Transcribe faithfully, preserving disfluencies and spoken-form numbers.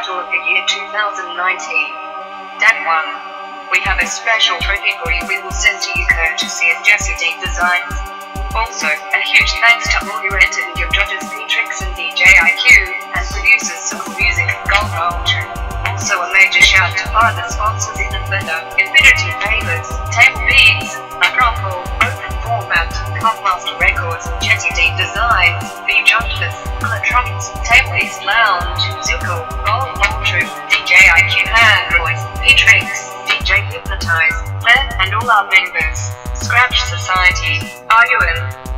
Battle of the year two thousand nineteen. Day one. We have a special trophy for you we will send to you courtesy of Jesse D Designs. Also, a huge thanks to all who entered and your judges Beatrix and D J I Q, and producers Soul Music and Gold Vulture. Also a major shout to other sponsors in Infinity, Infinity Favors, Table Beats, Acropole, Open Format, Cupmaster Records, Jesse D Designs, The Judges, Electronics, Tablist Lounge, Zuko, Gold Vulture, D J I Q Handroids, Beatrix, D J Hypnotize, Claire, and all our members. Skratch Society, are you in?